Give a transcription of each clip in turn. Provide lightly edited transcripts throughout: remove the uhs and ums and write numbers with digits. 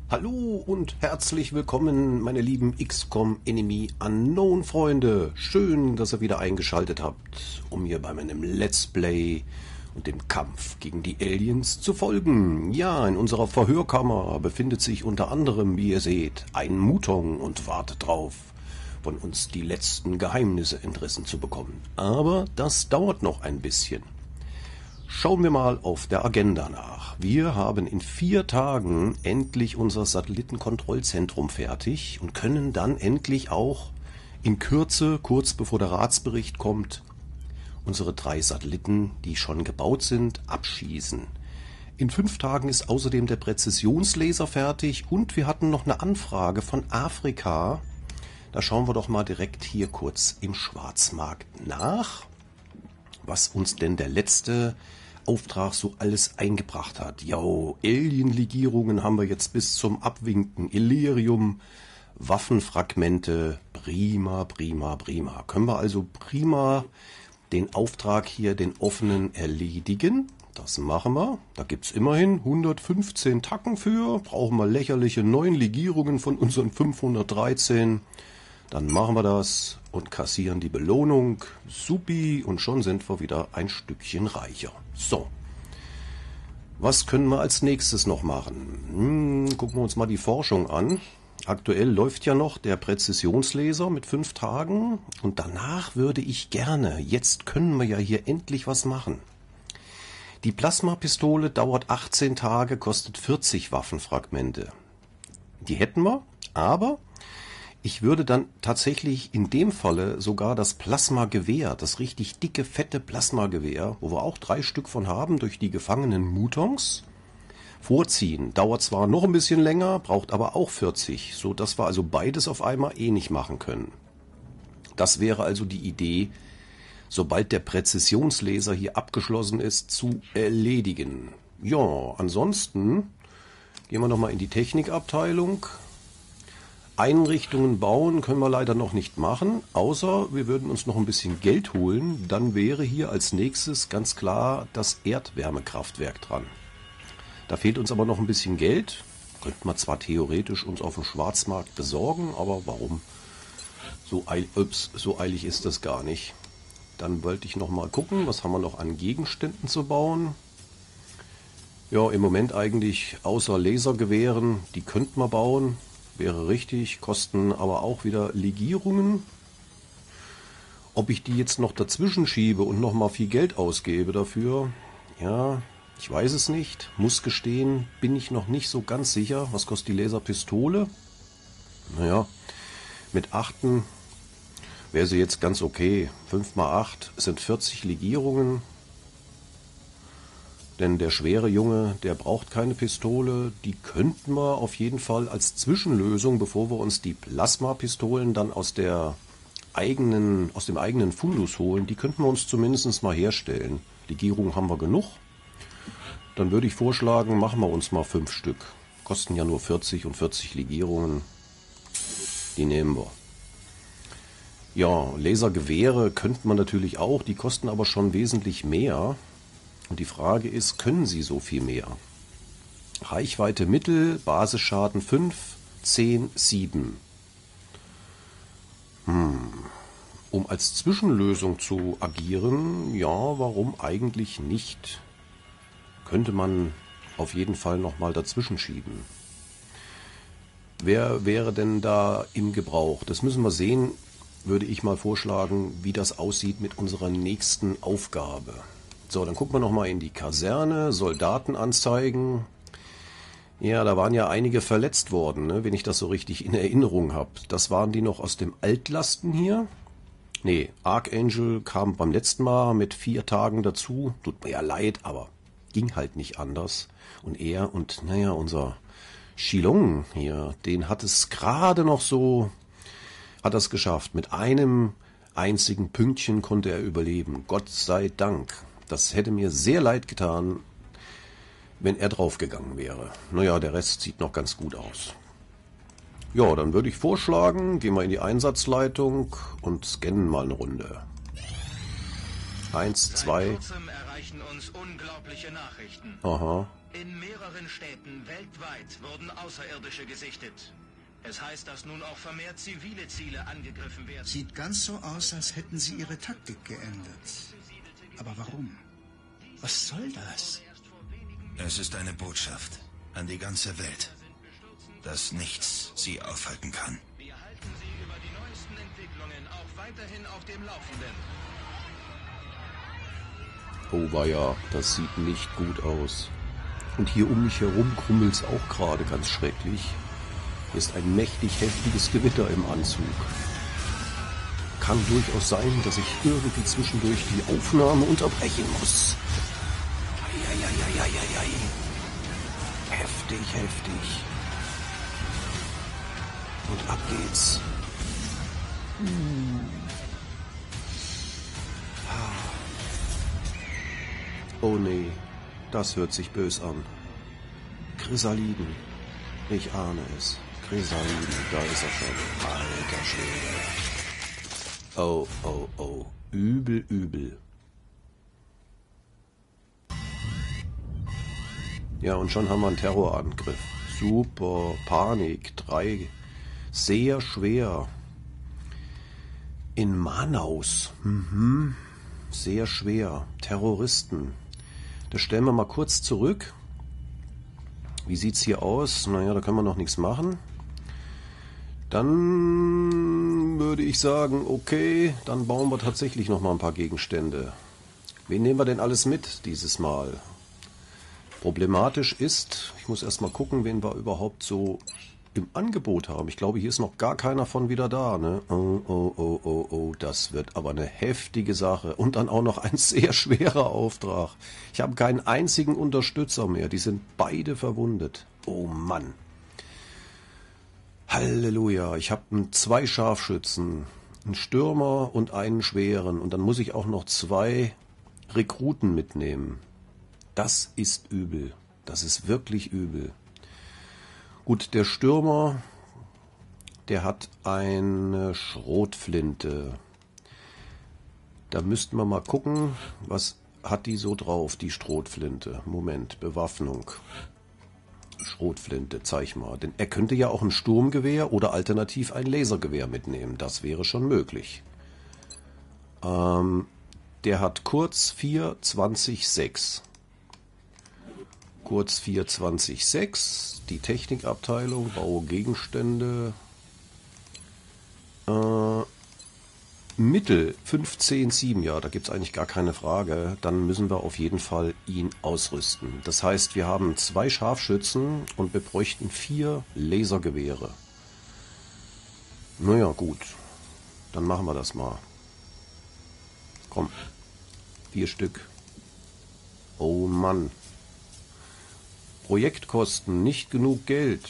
Hallo und herzlich willkommen, meine lieben XCOM Enemy Unknown Freunde. Schön, dass ihr wieder eingeschaltet habt, um mir bei meinem Let's Play und dem Kampf gegen die Aliens zu folgen. Ja, in unserer Verhörkammer befindet sich unter anderem, wie ihr seht, ein Mutong und wartet drauf, von uns die letzten Geheimnisse entrissen zu bekommen. Aber das dauert noch ein bisschen. Schauen wir mal auf der Agenda nach. Wir haben in 4 Tagen endlich unser Satellitenkontrollzentrum fertig und können dann endlich auch in Kürze, kurz bevor der Ratsbericht kommt, unsere 3 Satelliten, die schon gebaut sind, abschießen. In 5 Tagen ist außerdem der Präzisionslaser fertig und wir hatten noch eine Anfrage von Afrika. Da schauen wir doch mal direkt hier kurz im Schwarzmarkt nach, was uns denn der letzte Auftrag so alles eingebracht hat. Jo, Alien-Legierungen haben wir jetzt bis zum Abwinken. Illyrium, Waffenfragmente, prima, prima, prima. Können wir also prima den Auftrag hier, den offenen, erledigen. Das machen wir. Da gibt's immerhin 115 Tacken für. Brauchen wir lächerliche 9 Legierungen von unseren 513. Dann machen wir das und kassieren die Belohnung. Supi, und schon sind wir wieder ein Stückchen reicher. So, was können wir als nächstes noch machen? Gucken wir uns mal die Forschung an. Aktuell läuft ja noch der Präzisionslaser mit 5 Tagen. Und danach würde ich gerne, jetzt können wir ja hier endlich was machen. Die Plasmapistole dauert 18 Tage, kostet 40 Waffenfragmente. Die hätten wir, aber ich würde dann tatsächlich in dem Falle sogar das Plasmagewehr, das richtig dicke, fette Plasmagewehr, wo wir auch 3 Stück von haben, durch die gefangenen Mutongs vorziehen. Dauert zwar noch ein bisschen länger, braucht aber auch 40, so dass wir also beides auf einmal nicht machen können. Das wäre also die Idee, sobald der Präzisionslaser hier abgeschlossen ist, zu erledigen. Ja, ansonsten gehen wir nochmal in die Technikabteilung. Einrichtungen bauen können wir leider noch nicht machen, außer wir würden uns noch ein bisschen Geld holen. Dann wäre hier als nächstes ganz klar das Erdwärmekraftwerk dran. Da fehlt uns aber noch ein bisschen Geld. Könnten wir zwar theoretisch uns auf dem Schwarzmarkt besorgen, aber warum? So eilig ist das gar nicht. Dann wollte ich noch mal gucken, was haben wir noch an Gegenständen zu bauen. Ja, im Moment eigentlich außer Lasergewehren, die könnten wir bauen. Wäre richtig, kosten aber auch wieder Legierungen. Ob ich die jetzt noch dazwischen schiebe und noch mal viel Geld ausgebe dafür, ja, ich weiß es nicht. Muss gestehen, bin ich noch nicht so ganz sicher. Was kostet die Laserpistole? Naja, mit 8 wäre sie jetzt ganz okay. 5 mal 8 sind 40 Legierungen. Denn der schwere Junge, der braucht keine Pistole. Die könnten wir auf jeden Fall als Zwischenlösung, bevor wir uns die Plasmapistolen dann aus dem eigenen Fundus holen, die könnten wir uns zumindest mal herstellen. Legierungen haben wir genug. Dann würde ich vorschlagen, machen wir uns mal 5 Stück. Kosten ja nur 40 und 40 Legierungen. Die nehmen wir. Ja, Lasergewehre könnten wir natürlich auch. Die kosten aber schon wesentlich mehr. Und die Frage ist, können sie so viel mehr? Reichweite Mittel, Basisschaden 5, 10, 7. Um als Zwischenlösung zu agieren, ja, warum eigentlich nicht? Könnte man auf jeden Fall nochmal dazwischen schieben. Wer wäre denn da im Gebrauch? Das müssen wir sehen, würde ich mal vorschlagen, wie das aussieht mit unserer nächsten Aufgabe. So, dann gucken wir nochmal in die Kaserne, Soldaten anzeigen. Ja, da waren ja einige verletzt worden, ne, wenn ich das so richtig in Erinnerung habe. Das waren die noch aus dem Altlasten hier. Nee, Archangel kam beim letzten Mal mit 4 Tagen dazu. Tut mir ja leid, aber ging halt nicht anders. Und er und, naja, unser Shilong hier, den hat es gerade noch so, hat das geschafft. Mit einem einzigen Pünktchen konnte er überleben. Gott sei Dank. Das hätte mir sehr leid getan, wenn er draufgegangen wäre. Naja, der Rest sieht noch ganz gut aus. Ja, dann würde ich vorschlagen, gehen wir in die Einsatzleitung und scannen mal eine Runde. 1, 2. Seit kurzem erreichen uns unglaubliche Nachrichten. Aha. In mehreren Städten weltweit wurden Außerirdische gesichtet. Es heißt, dass nun auch vermehrt zivile Ziele angegriffen werden. Sieht ganz so aus, als hätten sie ihre Taktik geändert. Aber warum? Was soll das? Es ist eine Botschaft an die ganze Welt, dass nichts sie aufhalten kann. Wir halten Sie über die neuesten Entwicklungen auch weiterhin auf dem Laufenden. Oh weia, das sieht nicht gut aus. Und hier um mich herum krummelt's auch gerade ganz schrecklich. Hier ist ein mächtig heftiges Gewitter im Anzug. Kann durchaus sein, dass ich irgendwie zwischendurch die Aufnahme unterbrechen muss. Eieieiei. Heftig, heftig. Und ab geht's. Oh nee, das hört sich bös an. Chrysaliden. Ich ahne es. Chrysaliden, da ist er schon. Alter Schwede. Oh, oh, oh. Übel, übel. Ja, und schon haben wir einen Terrorangriff. Super. Panik. 3. Sehr schwer. In Manaus. Sehr schwer. Terroristen. Das stellen wir mal kurz zurück. Wie sieht's hier aus? Naja, da können wir noch nichts machen. Dann würde ich sagen, okay, dann bauen wir tatsächlich noch mal ein paar Gegenstände. Wen nehmen wir denn alles mit dieses Mal? Problematisch ist, ich muss erst mal gucken, wen wir überhaupt so im Angebot haben. Ich glaube, hier ist noch gar keiner von wieder da, ne? Oh, das wird aber eine heftige Sache. Und dann auch noch ein sehr schwerer Auftrag. Ich habe keinen einzigen Unterstützer mehr. Die sind beide verwundet. Oh Mann. Halleluja. Ich habe 2 Scharfschützen, einen Stürmer und einen schweren. Und dann muss ich auch noch 2 Rekruten mitnehmen. Das ist übel. Das ist wirklich übel. Gut, der Stürmer, der hat eine Schrotflinte. Da müssten wir mal gucken, was hat die so drauf, die Schrotflinte. Moment, Bewaffnung. Schrotflinte, zeig mal. Denn er könnte ja auch ein Sturmgewehr oder alternativ ein Lasergewehr mitnehmen. Das wäre schon möglich. Der hat Kurz 4,20,6. Kurz 4,20,6. Die Technikabteilung, baue Gegenstände. Mittel 15,7. Ja, da gibt es eigentlich gar keine Frage. Dann müssen wir auf jeden Fall ihn ausrüsten. Das heißt, wir haben 2 Scharfschützen und wir bräuchten 4 Lasergewehre. Naja, gut. Dann machen wir das mal. Komm. 4 Stück. Oh Mann. Projektkosten, nicht genug Geld.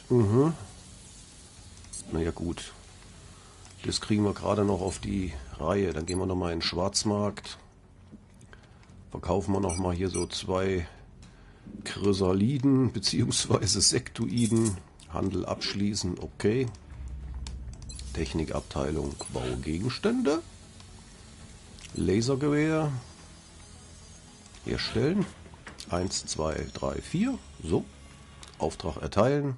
Naja gut. Das kriegen wir gerade noch auf die Reihe. Dann gehen wir nochmal in den Schwarzmarkt. Verkaufen wir nochmal hier so 2 Chrysaliden bzw. Sektoiden. Handel abschließen, okay. Technikabteilung, Baugegenstände. Lasergewehr. Herstellen. 1, 2, 3, 4. So. Auftrag erteilen.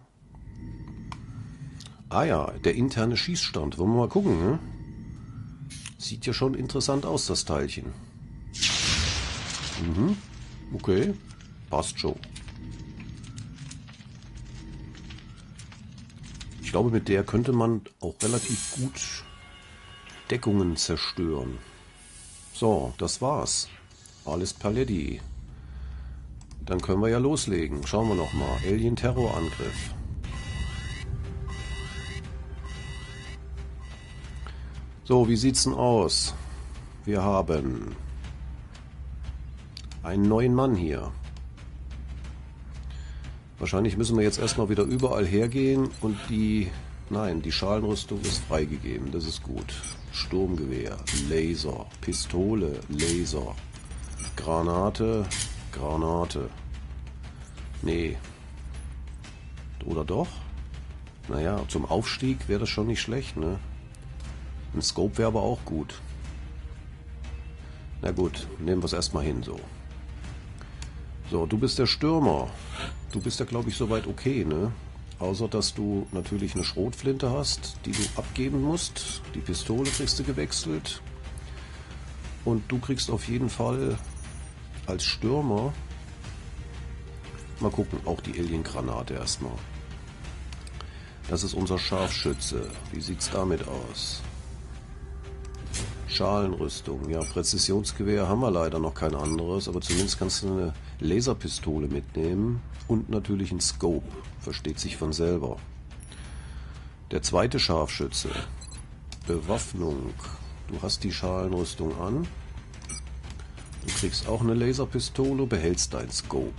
Ah ja, der interne Schießstand. Wollen wir mal gucken, ne? Sieht ja schon interessant aus, das Teilchen. Okay. Passt schon. Ich glaube, mit der könnte man auch relativ gut Deckungen zerstören. So, das war's. Alles Paletti. Dann können wir ja loslegen. Schauen wir noch mal. Alien-Terrorangriff. So, wie sieht's denn aus? Wir haben einen neuen Mann hier. Wahrscheinlich müssen wir jetzt erstmal wieder überall hergehen und die... Nein, die Schalenrüstung ist freigegeben. Das ist gut. Sturmgewehr, Laser, Pistole, Laser, Granate, Granate. Nee. Oder doch? Naja, zum Aufstieg wäre das schon nicht schlecht, ne? Ein Scope wäre aber auch gut. Na gut, nehmen wir es erstmal hin so. So, du bist der Stürmer. du bist ja, glaube ich, soweit okay, ne? Außer, dass du natürlich eine Schrotflinte hast, die du abgeben musst. Die Pistole kriegst du gewechselt. Und du kriegst auf jeden Fall als Stürmer, mal gucken, auch die Alien-Granate erstmal. Das ist unser Scharfschütze. Wie sieht's damit aus? Schalenrüstung. Ja, Präzisionsgewehr haben wir leider noch kein anderes, aber zumindest kannst du eine Laserpistole mitnehmen und natürlich ein Scope. Versteht sich von selber. Der zweite Scharfschütze. Bewaffnung. Du hast die Schalenrüstung an. Du kriegst auch eine Laserpistole, behältst dein Scope.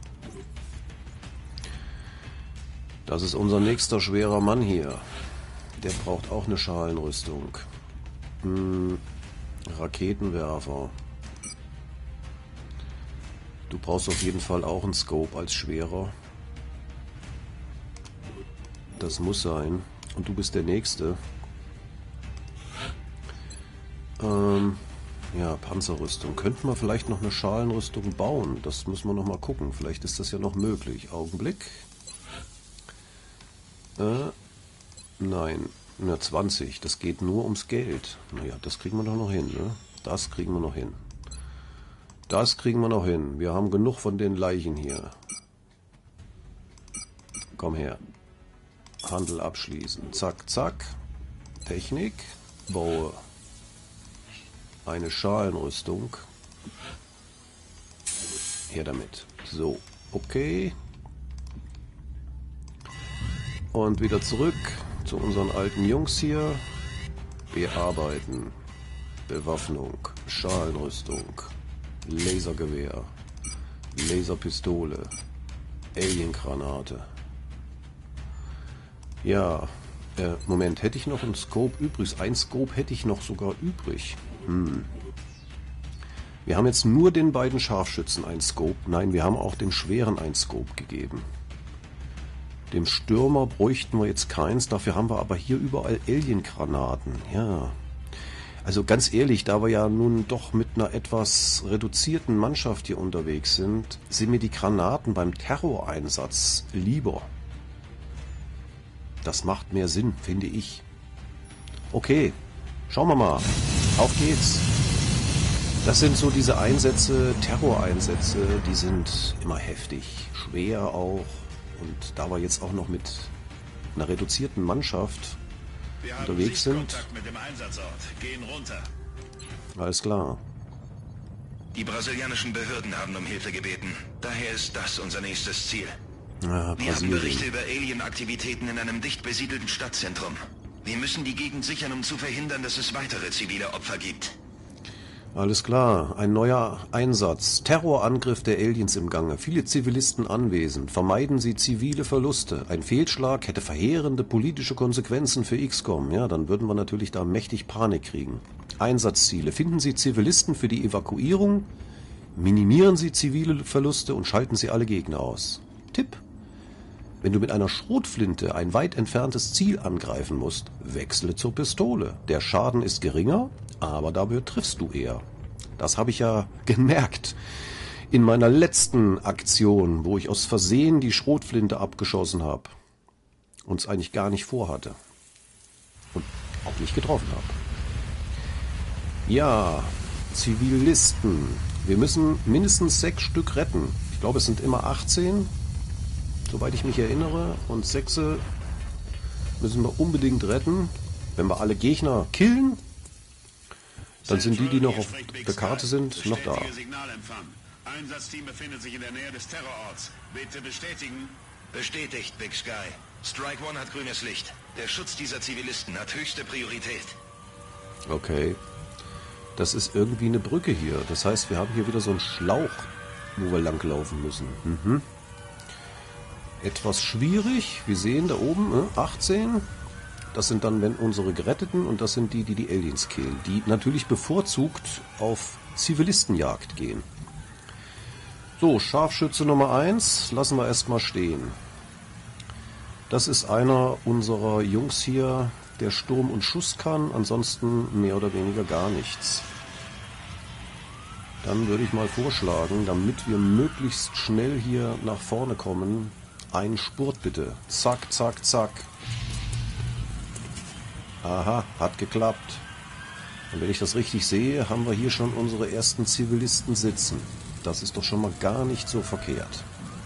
Das ist unser nächster schwerer Mann hier. Der braucht auch eine Schalenrüstung. Raketenwerfer. Du brauchst auf jeden Fall auch einen Scope als schwerer. Das muss sein. Und du bist der Nächste. Ja, Panzerrüstung. Könnten wir vielleicht noch eine Schalenrüstung bauen? Das müssen wir noch mal gucken. Vielleicht ist das ja noch möglich. Augenblick. Nein. Na, 20. Das geht nur ums Geld. Naja, das kriegen wir doch noch hin, ne? Das kriegen wir noch hin. Das kriegen wir noch hin. Wir haben genug von den Leichen hier. Komm her. Handel abschließen. Zack, zack. Technik. Baue eine Schalenrüstung. Her damit. So, okay. Und wieder zurück zu unseren alten Jungs hier. Bearbeiten. Bewaffnung. Schalenrüstung. Lasergewehr. Laserpistole. Aliengranate. Ja, Moment, hätte ich noch einen Scope übrig? Ein Scope hätte ich noch sogar übrig. Wir haben jetzt nur den beiden Scharfschützen ein Scope. Nein, wir haben auch dem Schweren ein Scope gegeben. Dem Stürmer bräuchten wir jetzt keins, dafür haben wir aber hier überall Aliengranaten. Ja, also ganz ehrlich, da wir ja nun doch mit einer etwas reduzierten Mannschaft hier unterwegs sind, sind mir die Granaten beim Terroreinsatz lieber. Das macht mehr Sinn, finde ich. Okay, schauen wir mal. Auf geht's. Das sind so diese Einsätze, Terroreinsätze, die sind immer heftig, schwer auch. Und da wir jetzt auch noch mit einer reduzierten Mannschaft unterwegs sind. Mit dem Einsatzort. Gehen runter. Alles klar. Die brasilianischen Behörden haben um Hilfe gebeten. Daher ist das unser nächstes Ziel. Ja, Wir haben Berichte über Alien-Aktivitäten in einem dicht besiedelten Stadtzentrum. Wir müssen die Gegend sichern, um zu verhindern, dass es weitere zivile Opfer gibt. Alles klar, ein neuer Einsatz. Terrorangriff der Aliens im Gange. Viele Zivilisten anwesend. Vermeiden Sie zivile Verluste. Ein Fehlschlag hätte verheerende politische Konsequenzen für XCOM. Ja, dann würden wir natürlich da mächtig Panik kriegen. Einsatzziele. Finden Sie Zivilisten für die Evakuierung. Minimieren Sie zivile Verluste und schalten Sie alle Gegner aus. Tipp. Wenn du mit einer Schrotflinte ein weit entferntes Ziel angreifen musst, wechsle zur Pistole. Der Schaden ist geringer, aber dafür triffst du eher. Das habe ich ja gemerkt in meiner letzten Aktion, wo ich aus Versehen die Schrotflinte abgeschossen habe und es eigentlich gar nicht vorhatte und auch nicht getroffen habe. Ja, Zivilisten. Wir müssen mindestens 6 Stück retten. Ich glaube, es sind immer 18. Soweit ich mich erinnere, und 6 müssen wir unbedingt retten. Wenn wir alle Gegner killen, dann sind die noch auf der Karte sind, noch da. Einsatzteam befindet sich in der Nähe des Terrororts. Bitte bestätigen. Bestätigt, Big Sky. Strike One hat grünes Licht. Der Schutz dieser Zivilisten hat höchste Priorität. Okay. Das ist irgendwie eine Brücke hier. Das heißt, wir haben hier wieder so einen Schlauch, wo wir langlaufen müssen. Etwas schwierig. Wir sehen da oben 18. Das sind dann unsere Geretteten und das sind die, die die Aliens killen. Die natürlich bevorzugt auf Zivilistenjagd gehen. So, Scharfschütze Nummer 1 lassen wir erstmal stehen. Das ist einer unserer Jungs hier, der Sturm und Schuss kann. Ansonsten mehr oder weniger gar nichts. Dann würde ich mal vorschlagen, damit wir möglichst schnell hier nach vorne kommen, einen Spurt bitte. Zack, zack, zack. Aha, hat geklappt. Und wenn ich das richtig sehe, haben wir hier schon unsere ersten Zivilisten sitzen. Das ist doch schon mal gar nicht so verkehrt.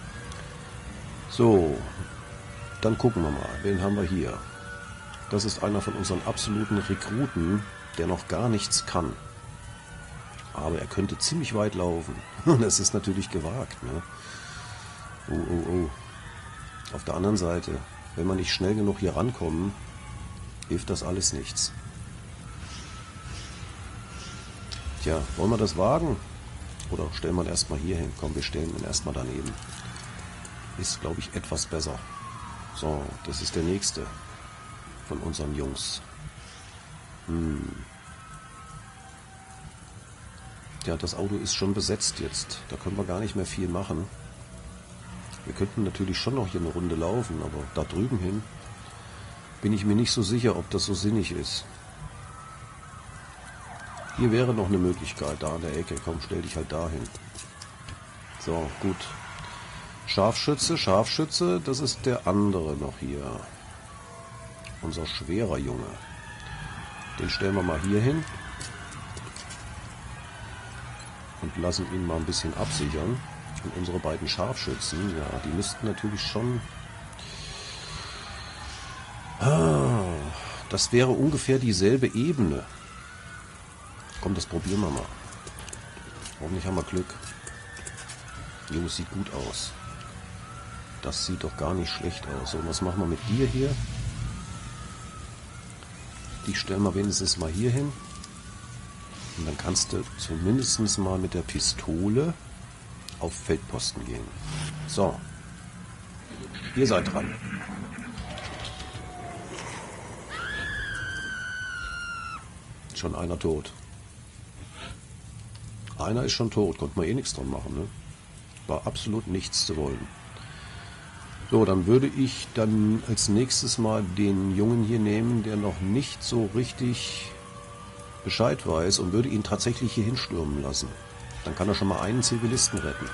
So, dann gucken wir mal. Wen haben wir hier? Das ist einer von unseren absoluten Rekruten, der noch gar nichts kann. Aber er könnte ziemlich weit laufen. Und das ist natürlich gewagt, ne? Oh. Auf der anderen Seite, wenn wir nicht schnell genug hier rankommen, hilft das alles nichts. Tja, wollen wir das wagen? Oder stellen wir ihn erstmal hier hin? Komm, wir stellen ihn erstmal daneben. Ist, glaube ich, etwas besser. So, das ist der nächste von unseren Jungs. Ja, das Auto ist schon besetzt jetzt. Da können wir gar nicht mehr viel machen. Wir könnten natürlich schon noch hier eine Runde laufen, aber da drüben hin bin ich mir nicht so sicher, ob das so sinnig ist. Hier wäre noch eine Möglichkeit, da an der Ecke. Komm, stell dich halt dahin. So, gut. Scharfschütze, das ist der andere noch hier. Unser schwerer Junge. Den stellen wir mal hier hin. Und lassen ihn mal ein bisschen absichern. Und unsere beiden Scharfschützen, ja, die müssten natürlich schon... das wäre ungefähr dieselbe Ebene. Komm, das probieren wir mal. Hoffentlich haben wir Glück. Jo, sieht gut aus. Das sieht doch gar nicht schlecht aus. Und was machen wir mit dir hier? Die stellen wir wenigstens mal hier hin. Und dann kannst du zumindest mal mit der Pistole auf Feldposten gehen. So. Ihr seid dran. Schon einer tot. Einer ist schon tot. Konnte man eh nichts dran machen, ne? War absolut nichts zu wollen. So, dann würde ich dann als nächstes mal den Jungen hier nehmen, der noch nicht so richtig Bescheid weiß, und würde ihn tatsächlich hier hinstürmen lassen. Dann kann er schon mal einen Zivilisten retten.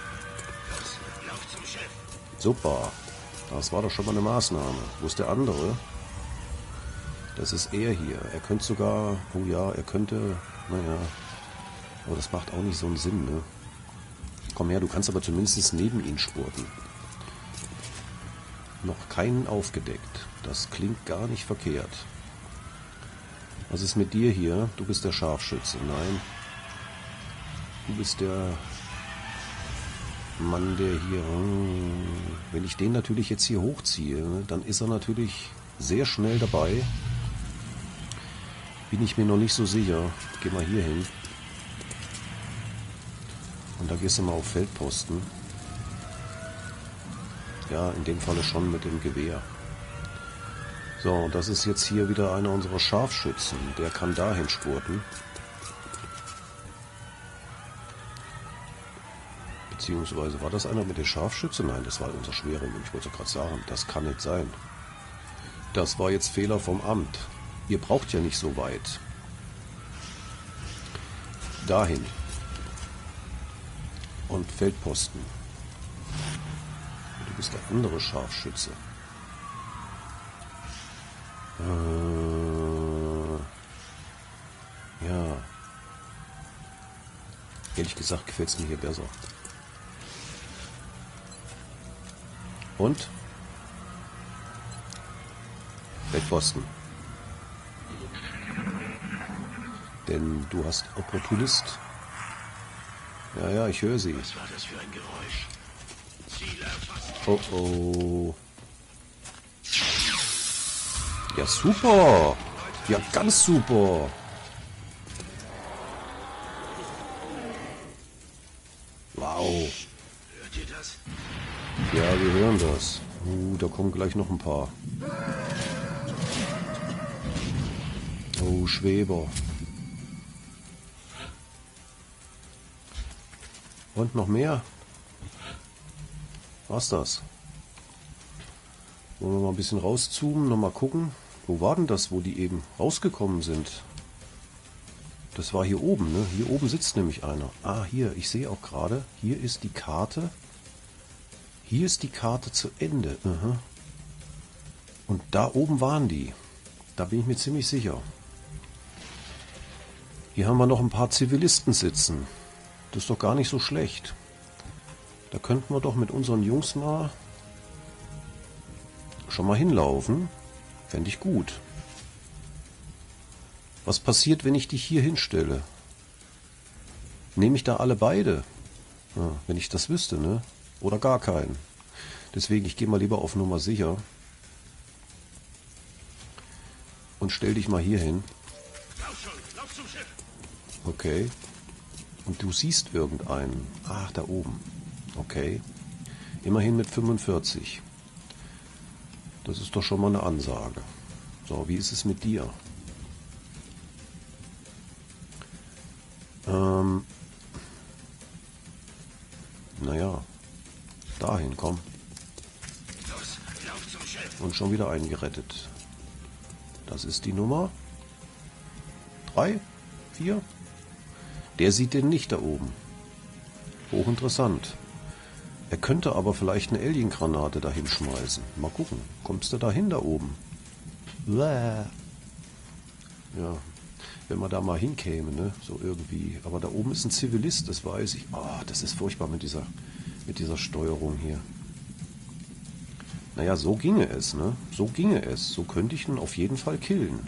Super. Das war doch schon mal eine Maßnahme. Wo ist der andere? Das ist er hier. Er könnte sogar... Oh ja, er könnte... Naja. Aber das macht auch nicht so einen Sinn, ne? Komm her, du kannst aber zumindest neben ihn spurten. Noch keinen aufgedeckt. Das klingt gar nicht verkehrt. Was ist mit dir hier? Du bist der Scharfschütze. Nein. Du bist der Mann, der hier... Wenn ich den natürlich jetzt hier hochziehe, dann ist er natürlich sehr schnell dabei. Bin ich mir noch nicht so sicher. Geh mal hier hin. Und da gehst du mal auf Feldposten. Ja, in dem Falle schon mit dem Gewehr. So, das ist jetzt hier wieder einer unserer Scharfschützen. Der kann dahin spurten. Beziehungsweise, war das einer mit der Scharfschütze? Nein, das war unser schwerer. Ich wollte gerade sagen, das kann nicht sein. Das war jetzt Fehler vom Amt. Ihr braucht ja nicht so weit. Dahin. Und Feldposten. Du bist der andere Scharfschütze. Ja. Ehrlich gesagt gefällt es mir hier besser. Und? Feldposten. Denn du hast Opportunist. Ja, ja, ich höre sie. Was war das für ein Geräusch? Oh, oh. Ja, super. Ja, ganz super. Wow. Hört ihr das? Ja, wir hören das. Da kommen gleich noch ein paar. Oh, Schweber. Und noch mehr? Was das? Wollen wir mal ein bisschen rauszoomen, nochmal gucken. Wo war denn das, wo die eben rausgekommen sind? Das war hier oben, ne? Hier oben sitzt nämlich einer. Ah, hier, ich sehe auch gerade, hier ist die Karte. Hier ist die Karte zu Ende. Aha. Und da oben waren die. Da bin ich mir ziemlich sicher. Hier haben wir noch ein paar Zivilisten sitzen. Das ist doch gar nicht so schlecht. Da könnten wir doch mit unseren Jungs mal schon mal hinlaufen. Fände ich gut. Was passiert, wenn ich dich hier hinstelle? Nehme ich da alle beide? Ja, wenn ich das wüsste, ne? Oder gar keinen. Deswegen, ich gehe mal lieber auf Nummer sicher. Und stell dich mal hier hin. Okay. Und du siehst irgendeinen. Ach, da oben. Okay. Immerhin mit 45. Das ist doch schon mal eine Ansage. So, wie ist es mit dir? Naja. Dahin, komm. Und schon wieder einen gerettet. Das ist die Nummer 3, 4. Der sieht den nicht da oben. Hochinteressant. Er könnte aber vielleicht eine Alien-Granate dahin schmeißen. Mal gucken. Kommst du dahin da oben? Ja, wenn man da mal hinkäme, ne? So irgendwie. Aber da oben ist ein Zivilist, das weiß ich. Oh, das ist furchtbar mit dieser Steuerung hier. Naja, so ginge es, ne? So ginge es. So könnte ich ihn auf jeden Fall killen.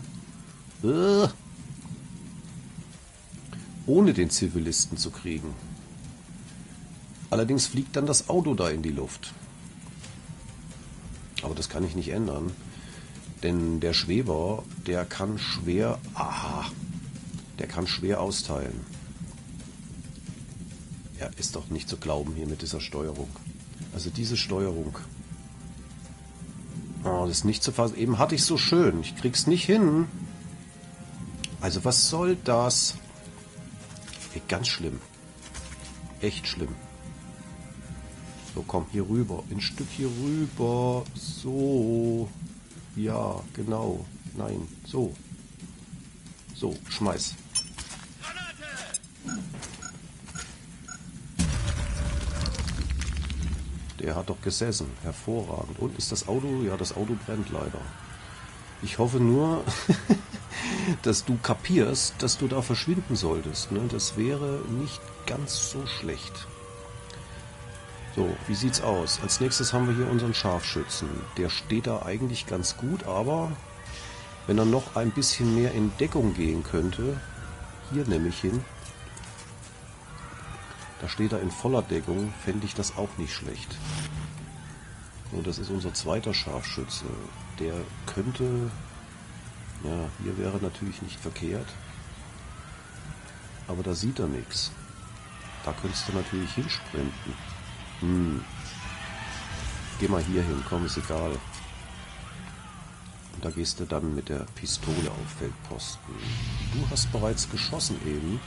Ohne den Zivilisten zu kriegen. Allerdings fliegt dann das Auto da in die Luft. Aber das kann ich nicht ändern. Denn der Schweber, der kann schwer... Aha! Der kann schwer austeilen. Ja, ist doch nicht zu glauben hier mit dieser Steuerung. Also diese Steuerung... Oh, das ist nicht zu fassen. Eben hatte ich so schön. Ich krieg's nicht hin. Also was soll das? Ey, ganz schlimm. Echt schlimm. So, komm hier rüber. Ein Stück hier rüber. So. Ja, genau. Nein, so. So, schmeiß. Der hat doch gesessen. Hervorragend. Und ist das Auto? Ja, das Auto brennt leider. Ich hoffe nur, dass du kapierst, dass du da verschwinden solltest. Ne? Das wäre nicht ganz so schlecht. So, wie sieht's aus? Als nächstes haben wir hier unseren Scharfschützen. Der steht da eigentlich ganz gut, aber wenn er noch ein bisschen mehr in Deckung gehen könnte, hier nämlich hin, da steht er in voller Deckung, fände ich das auch nicht schlecht. So, das ist unser zweiter Scharfschütze. Der könnte, ja, hier wäre natürlich nicht verkehrt, aber da sieht er nichts. Da könntest du natürlich hinsprinten. Geh mal hier hin, komm, ist egal. Und da gehst du dann mit der Pistole auf Feldposten. Du hast bereits geschossen eben.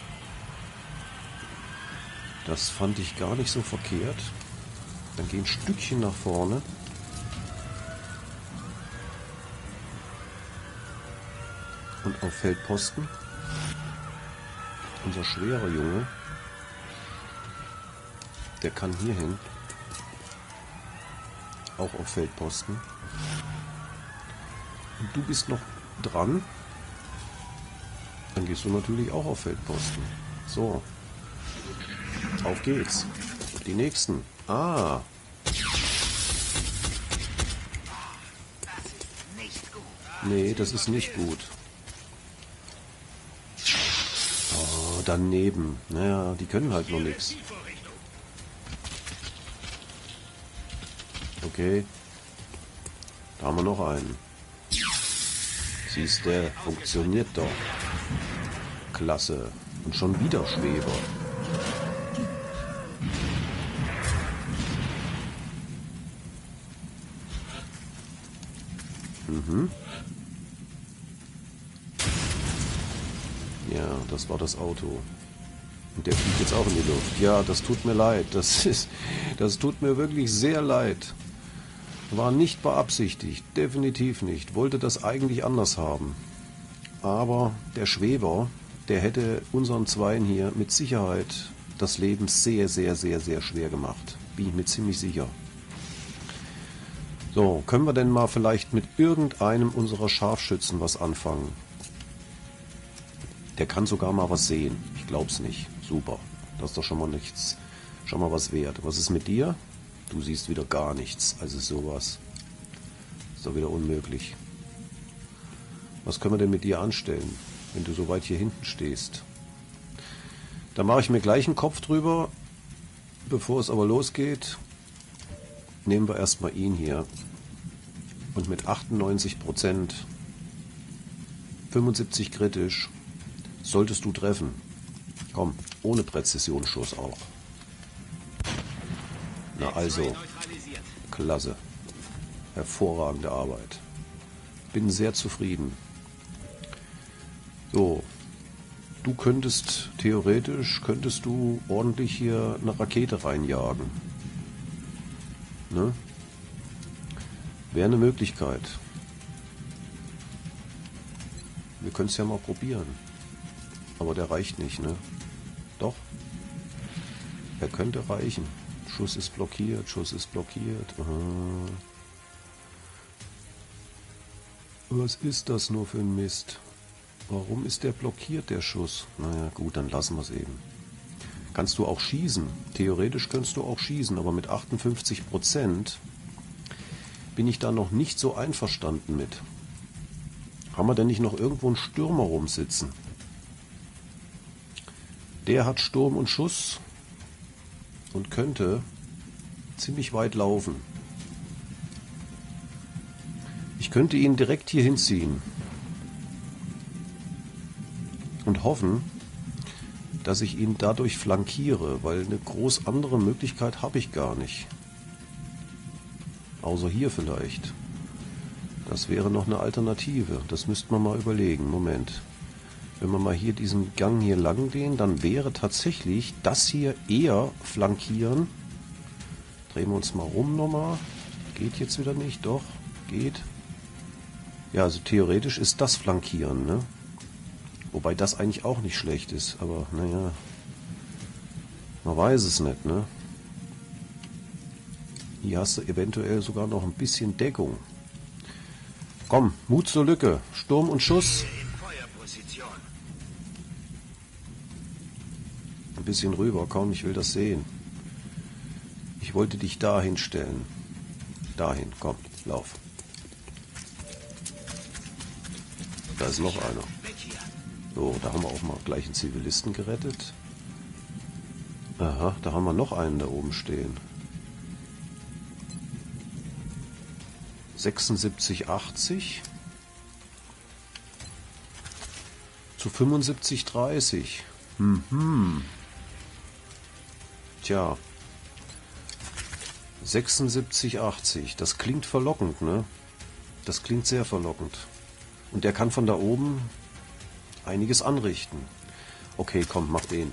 Das fand ich gar nicht so verkehrt. Dann geh ein Stückchen nach vorne. Und auf Feldposten. Unser schwerer Junge. Der kann hier hin. Auch auf Feldposten. Und du bist noch dran. Dann gehst du natürlich auch auf Feldposten. So. Auf geht's. Die nächsten. Ah. Nee, das ist nicht gut. Oh, daneben. Naja, die können halt noch nichts. Okay. Da haben wir noch einen. Siehst du, funktioniert doch. Klasse. Und schon wieder Schweber. Ja, das war das Auto. Und der fliegt jetzt auch in die Luft. Ja, das tut mir leid. Das tut mir wirklich sehr leid. War nicht beabsichtigt. Definitiv nicht. Wollte das eigentlich anders haben. Aber der Schweber, der hätte unseren Zweien hier mit Sicherheit das Leben sehr, sehr, sehr, sehr schwer gemacht. Bin ich mir ziemlich sicher. So, können wir denn mal vielleicht mit irgendeinem unserer Scharfschützen was anfangen? Der kann sogar mal was sehen. Ich glaub's nicht. Super. Das ist doch schon mal nichts. Schon mal was wert. Was ist mit dir? Du siehst wieder gar nichts. Also sowas. Ist doch wieder unmöglich. Was können wir denn mit dir anstellen, wenn du so weit hier hinten stehst? Da mache ich mir gleich einen Kopf drüber. Bevor es aber losgeht, nehmen wir erstmal ihn hier. Und mit 98%, 75 kritisch, solltest du treffen. Komm, ohne Präzisionsschuss auch. Na also, klasse. Hervorragende Arbeit. Bin sehr zufrieden. So, du könntest, theoretisch, könntest du ordentlich hier eine Rakete reinjagen. Ne? Wäre eine Möglichkeit. Wir können es ja mal probieren. Aber der reicht nicht, ne? Doch. Er könnte reichen. Schuss ist blockiert, Schuss ist blockiert. Aha. Was ist das nur für ein Mist? Warum ist der blockiert, der Schuss? Naja, gut, dann lassen wir es eben. Kannst du auch schießen? Theoretisch könntest du auch schießen, aber mit 58% bin ich da noch nicht so einverstanden mit. Haben wir denn nicht noch irgendwo einen Stürmer rumsitzen? Der hat Sturm und Schuss und könnte ziemlich weit laufen. Ich könnte ihn direkt hier hinziehen und hoffen, dass ich ihn dadurch flankiere, weil eine groß andere Möglichkeit habe ich gar nicht. Außer hier vielleicht. Das wäre noch eine Alternative. Das müsste man mal überlegen. Moment. Wenn wir mal hier diesen Gang hier lang gehen, dann wäre tatsächlich das hier eher flankieren. Drehen wir uns mal rum nochmal. Geht jetzt wieder nicht. Doch, geht. Ja, also theoretisch ist das flankieren, ne? Wobei das eigentlich auch nicht schlecht ist. Aber naja, man weiß es nicht, ne? Hier hast du eventuell sogar noch ein bisschen Deckung. Komm, Mut zur Lücke. Sturm und Schuss. Ein bisschen rüber, komm, ich will das sehen. Ich wollte dich dahin stellen. Dahin, komm, lauf. Da ist noch einer. So, da haben wir auch mal gleich einen Zivilisten gerettet. Aha, da haben wir noch einen da oben stehen. 76,80 zu 75,30. Tja. 76,80. Das klingt verlockend, ne? Das klingt sehr verlockend. Und der kann von da oben einiges anrichten. Okay, komm, mach den.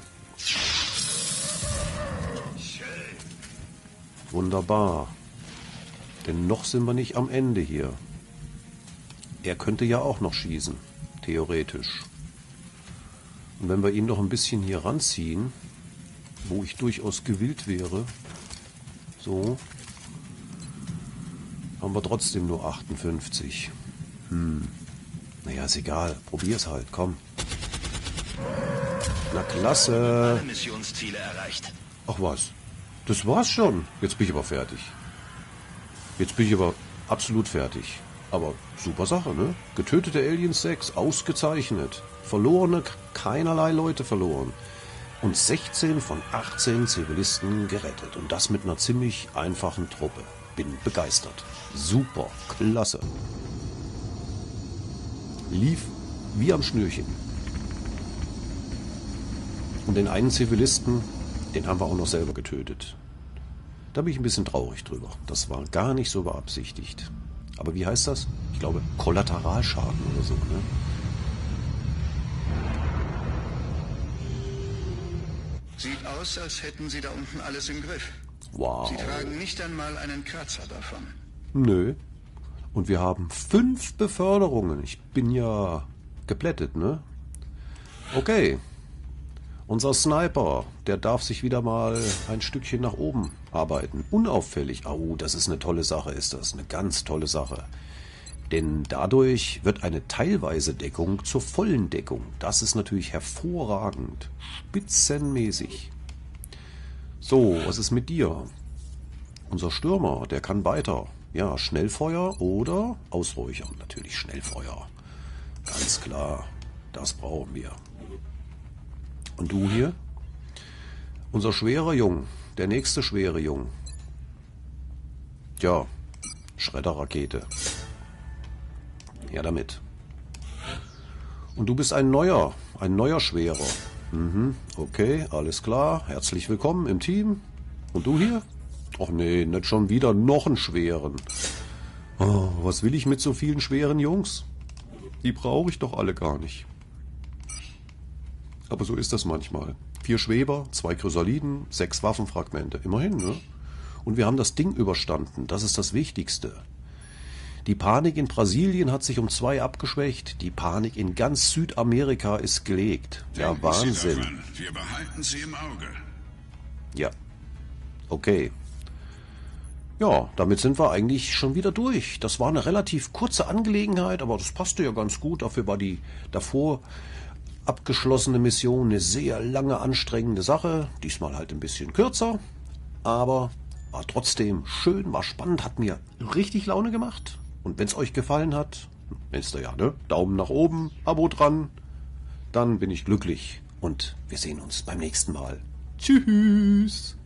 Wunderbar. Denn noch sind wir nicht am Ende hier. Er könnte ja auch noch schießen. Theoretisch. Und wenn wir ihn noch ein bisschen hier ranziehen, wo ich durchaus gewillt wäre, so, haben wir trotzdem nur 58. Naja, ist egal. Probier's halt, komm. Na klasse. Alle Missionsziele erreicht. Ach was, das war's schon. Jetzt bin ich aber fertig. Jetzt bin ich aber absolut fertig. Aber super Sache, ne? Getötete Aliens 6, ausgezeichnet. Verlorene, keinerlei Leute verloren. Und 16 von 18 Zivilisten gerettet. Und das mit einer ziemlich einfachen Truppe. Bin begeistert. Super, klasse. Lief wie am Schnürchen. Und den einen Zivilisten, den haben wir auch noch selber getötet. Da bin ich ein bisschen traurig drüber. Das war gar nicht so beabsichtigt. Aber wie heißt das? Ich glaube, Kollateralschaden oder so, ne? Sieht aus, als hätten Sie da unten alles im Griff. Wow. Sie tragen nicht einmal einen Kratzer davon. Nö. Und wir haben 5 Beförderungen. Ich bin ja geplättet, ne? Okay. Unser Sniper, der darf sich wieder mal ein Stückchen nach oben arbeiten. Unauffällig. Oh, das ist eine tolle Sache, ist das. Eine ganz tolle Sache. Denn dadurch wird eine teilweise Deckung zur vollen Deckung. Das ist natürlich hervorragend. Spitzenmäßig. So, was ist mit dir? Unser Stürmer, der kann weiter. Ja, Schnellfeuer oder Ausräuchern. Natürlich Schnellfeuer. Ganz klar. Das brauchen wir. Und du hier? Unser schwerer Jung. Der nächste schwere Jung. Ja, Schredderrakete. Ja, damit. Und du bist ein neuer Schwerer. Okay, alles klar. Herzlich willkommen im Team. Und du hier? Ach nee, nicht schon wieder noch einen schweren. Oh, was will ich mit so vielen schweren Jungs? Die brauche ich doch alle gar nicht. Aber so ist das manchmal. 4 Schweber, 2 Chrysaliden, 6 Waffenfragmente. Immerhin, ne? Und wir haben das Ding überstanden. Das ist das Wichtigste. Die Panik in Brasilien hat sich um 2 abgeschwächt. Die Panik in ganz Südamerika ist gelegt. Ja, Denken Sie Wahnsinn. daran. Wir behalten Sie im Auge. Ja. Okay. Ja, damit sind wir eigentlich schon wieder durch. Das war eine relativ kurze Angelegenheit, aber das passte ja ganz gut. Dafür war die davor abgeschlossene Mission eine sehr lange, anstrengende Sache. Diesmal halt ein bisschen kürzer, aber war trotzdem schön, war spannend, hat mir richtig Laune gemacht. Und wenn es euch gefallen hat, wisst ihr ja, ne? Daumen nach oben, Abo dran, dann bin ich glücklich. Und wir sehen uns beim nächsten Mal. Tschüss!